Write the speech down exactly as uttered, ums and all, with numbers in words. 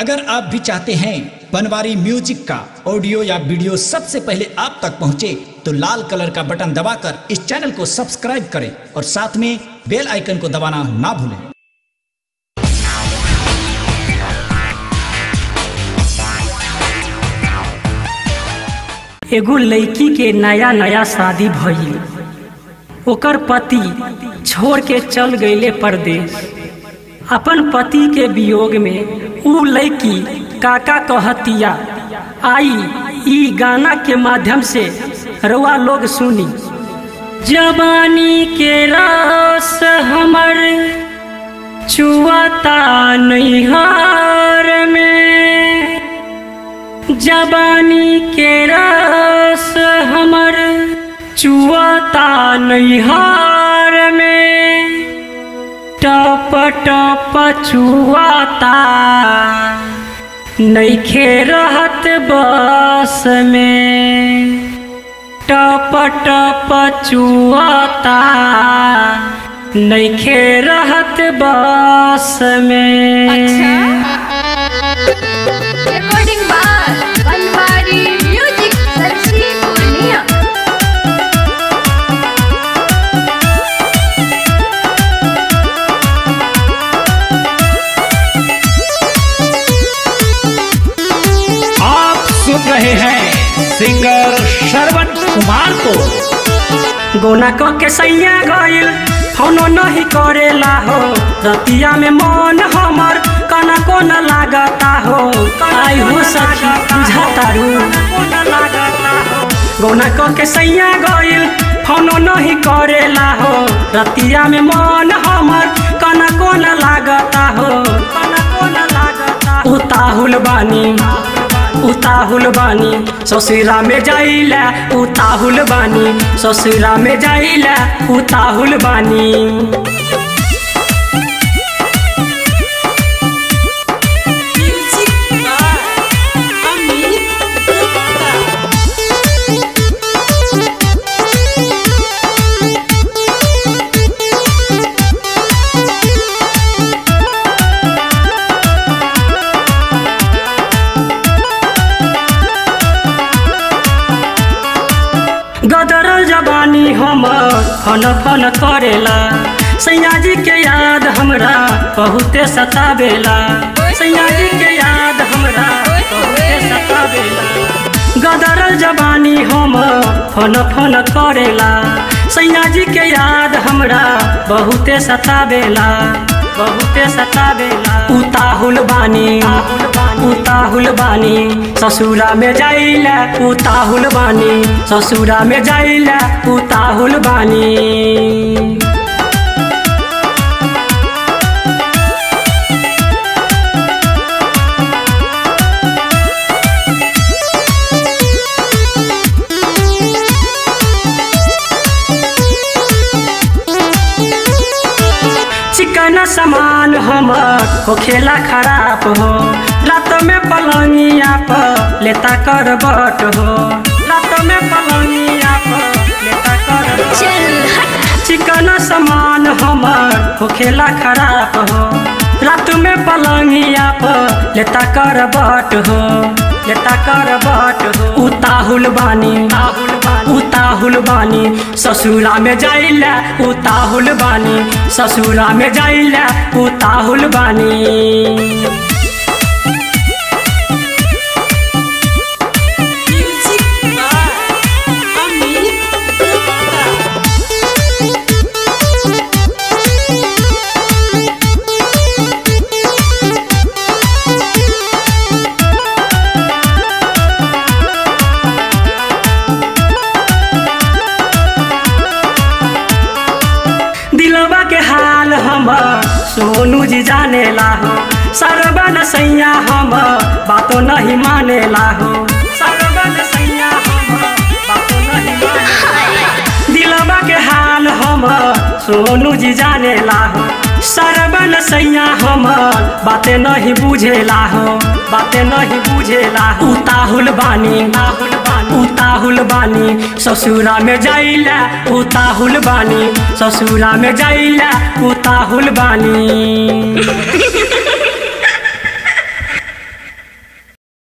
अगर आप भी चाहते हैं बनवारी म्यूजिक का ऑडियो या वीडियो सबसे पहले आप तक पहुंचे तो लाल कलर का बटन दबाकर इस चैनल को सब्सक्राइब करें और साथ में बेल आइकन को दबाना ना भूलें। एगो लड़की के नया नया शादी भइल, ओकर पति छोड़ के चल गईले परदेश। अपन पति के वियोग में उ लड़की काका कहतिया, आई ई गाना के माध्यम से रउआ लोग सुनी। जवानी के रस हमर चुआता नैहर में, जवानी के रस हमर चुआता नैहर में, टप टप चुआता नइखे रहत बस में, टप टप चुआता नइखे रहत बस में। अच्छा? रिकॉर्डिंग बाय बनवारी म्यूजिक सरसी पूर्णिया। आप सुन रहे हैं सिंगर श्रवण कुमार को। गोना क के सैया गइल फोनो नहीं करेला हो, रतिया में मन हमर कना कोना लागता हो। आई हो सखी बुझातारू कोना लागता हो। गोना क के सैया गइल फोनो नहीं करेला हो, रतिया में मन हमर कना कोना लागता हो। कना कोना लागता उताहुल बानी उताहुल बानी ससुरा में जाइला, उताहुल बानी ससुरा में जाइला, उताहुल बानी। गदरल जवानी हमर फन फन करेला, सैया जी के याद हमरा बहुते सतावेला, सैया जी के याद हमरा बहुते सतावेला। गदरल जवानी हमर फन फन करेला, सैया जी के याद हमरा बहुते सतावेला, बहुते सतावेला। उताहुल बानी उताहुल बानी ससुरा में जाइला, उताहुल बानी ससुरा में जाइला, उताहुल बानी। चिकन सामान हमर हो खेला खराब हो, रात में पलंगिया पर लेता करबट हो, रात में पलंगिया पर लेता करबट। चिकन सामान हमर हो खेला खराब हो, रात में पलंगिया पर लेता करबट हो, लेता करबट हो। उताहुल बानी उताहुल बानी ससुरा में जाइला, उताहुल बानी ससुरा में जाइला, उताहुल बानी। के हाल हमर सोनू जी जानेला हो, सरबन सैया हमर बातो नहीं मानेला हो, सरबन सैया हमर बातो नहीं मानेला। दिलवा के हाल हमर सोनू जी जानेला हो, सरबन सैया हमर बातें नहीं बुझेला हो, बातें नहीं बुझेला हो। उताहुल बानी उताहुल बानी ससुरा में जाइला, उताहुल बानी ससुरा में जाइला, उताहुल बानी।